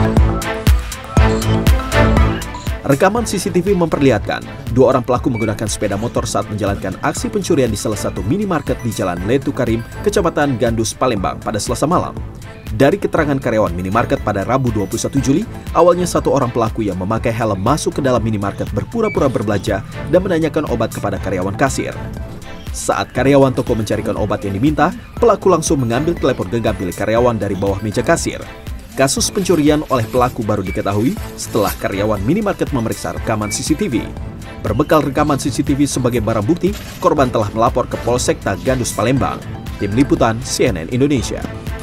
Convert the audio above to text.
Rekaman CCTV memperlihatkan dua orang pelaku menggunakan sepeda motor saat menjalankan aksi pencurian di salah satu minimarket di Jalan Letu Karim, Kecamatan Gandus, Palembang pada Selasa malam. Dari keterangan karyawan minimarket pada Rabu 21 Juli, awalnya satu orang pelaku yang memakai helm masuk ke dalam minimarket berpura-pura berbelanja dan menanyakan obat kepada karyawan kasir. Saat karyawan toko mencarikan obat yang diminta, pelaku langsung mengambil telepon genggam milik karyawan dari bawah meja kasir. Kasus pencurian oleh pelaku baru diketahui setelah karyawan minimarket memeriksa rekaman CCTV. Berbekal rekaman CCTV sebagai barang bukti, korban telah melapor ke Polsekta Gandus Palembang. Tim Liputan CNN Indonesia.